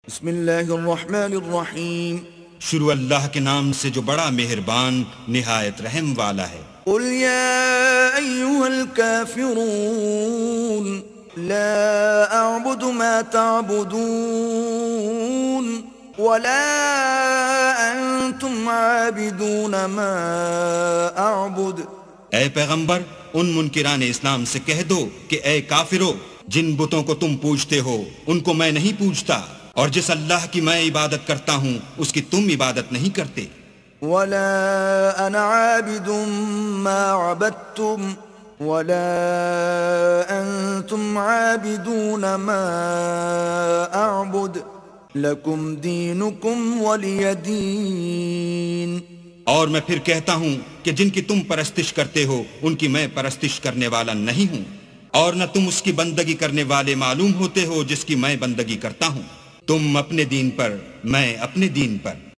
بسم اللہ الرحمن الرحیم شروع اللہ کے نام سے جو بڑا مہربان نہایت رحم والا ہے۔ قل یا ایہا الکافرون لا اعبد ما تعبدون ولا انتم عابدون ما اعبد۔ اے پیغمبر ان منکران اسلام سے کہہ دو کہ اے کافرو، جن بتوں کو تم پوجتے ہو ان کو میں نہیں پوجتا، اور جس اللہ کی میں عبادت کرتا ہوں اس کی تم عبادت نہیں کرتے۔ ولا انا عابد ما عبدتم ولا انتم عابدون ما اعبد لکم دینکم ولی دین۔ اور میں پھر کہتا ہوں کہ جن کی تم پرستش کرتے ہو ان کی میں پرستش کرنے والا نہیں ہوں، اور نہ تم اس کی بندگی کرنے والے معلوم ہوتے ہو جس کی میں بندگی کرتا ہوں۔ تم اپنے دین پر، میں اپنے دین پر۔